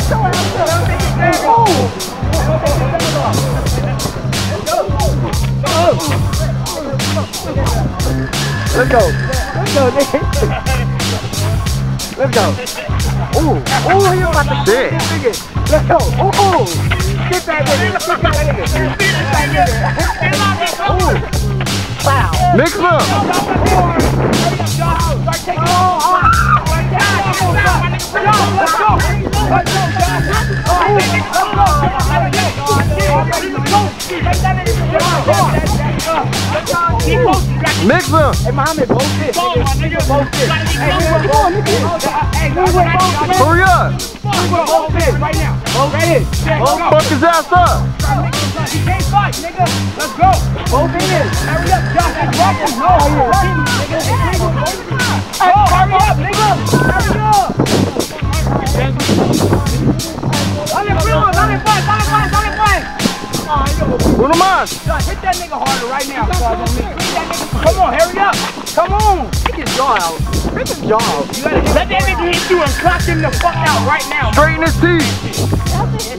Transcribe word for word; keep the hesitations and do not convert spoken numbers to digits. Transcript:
Let's go. Let's go, nigga. Let's go. Ooh. Ooh, he about to shit. Let's go. Ooh. Get that nigga. Get that nigga. Get that nigga. Ooh. Wow. Mix them. Mix them. Hey, Muhammad, both this. Both this. Hey, come on, nigga. Hey, hurry up. Both this right now. Both this. Fuck his ass up. He can't fight, nigga. Let's go. Both in. Hurry up, Josh. That's right. No, hurry up, nigga. Hurry up. Dale, primo. Dale, fight. Dale, fight. Dale, fight. Uno más. Josh, hit that nigga harder right now. Come on, hurry up. Come on. Take his jaw out. Take his jaw out. You gotta let that nigga hit you and clock him the fuck out right now. Straighten his teeth.